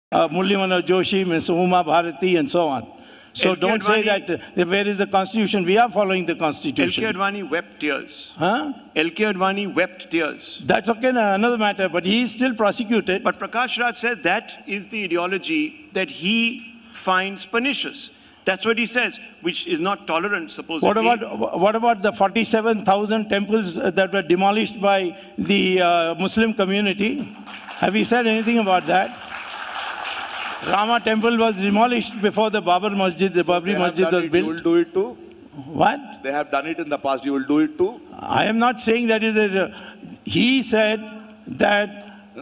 Murli Manohar Joshi, Ms. Uma Bharati, and so on. So LK don't say Advani, that where is the Constitution? We are following the Constitution. LK Advani wept tears. Huh? LK Advani wept tears. That's okay, another matter, but he is still prosecuted. But Prakash Raj says that is the ideology that he finds pernicious. That's what he says, which is not tolerant, supposedly. What about the 47,000 temples that were demolished by the Muslim community? Have you said anything about that? Rama temple was demolished before the Babri Masjid. The Babri Masjid was built. You will do it too? What? They have done it in the past. You will do it too? I am not saying that is he said that.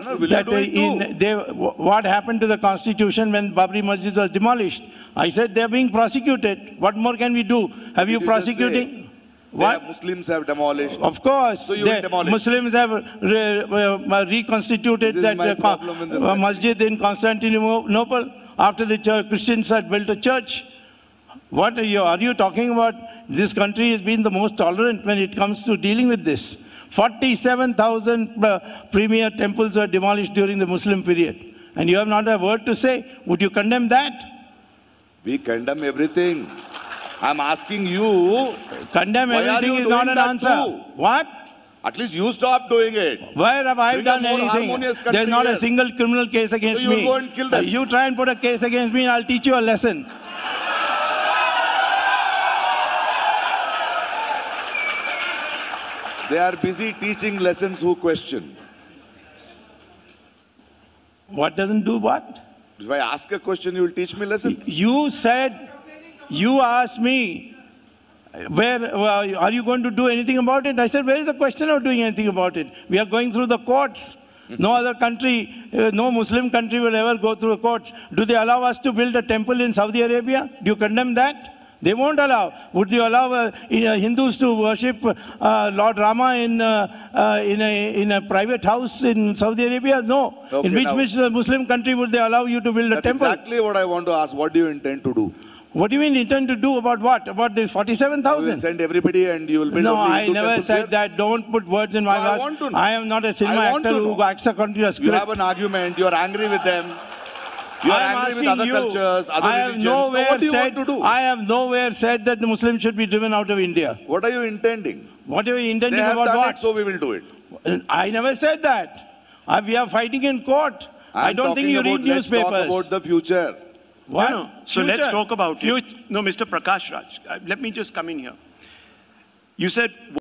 What happened to the Constitution when Babri Masjid was demolished? I said they are being prosecuted. What more can we do? Have you prosecuting? What? Muslims have demolished. Of course. So you will demolish. Muslims have reconstituted that masjid in Constantinople after the Christians had built a church. What are you talking about? This country has been the most tolerant when it comes to dealing with this. 47,000 premier temples were demolished during the Muslim period. And you have not a word to say. Would you condemn that? We condemn everything. I'm asking you. Condemn everything is not an answer. Too? What? At least you stop doing it. Where have I done anything? There's not a single criminal case against me. So you go and kill them. You try and put a case against me and I'll teach you a lesson. They are busy teaching lessons who question. What doesn't do what? If I ask a question, you will teach me lessons. You said, you asked me, are you going to do anything about it? I said, where is the question of doing anything about it? We are going through the courts. No other country, no Muslim country will ever go through the courts. Do they allow us to build a temple in Saudi Arabia? Do you condemn that? They won't allow. Would you allow Hindus to worship Lord Rama in a private house in Saudi Arabia? No. Okay, in which Muslim country would they allow you to build a temple? That's exactly what I want to ask. What do you intend to do? What do you mean intend to do about what? About the 47,000? You will send everybody and you will build No, only I never said that. Don't put words in my mouth. I want to know. I am not a cinema actor who acts according to a script. You have an argument. You are angry with them. You are angry with other cultures, other religions. What do you want to do? I have nowhere said that the Muslims should be driven out of India. What are you intending? What are you intending about what? They have done it, so we will do it. I never said that. We are fighting in court. I don't think you read newspapers. Let's talk about the future. What? No. So let's talk about it. No, Mr. Prakash Raj, let me just come in here. You said...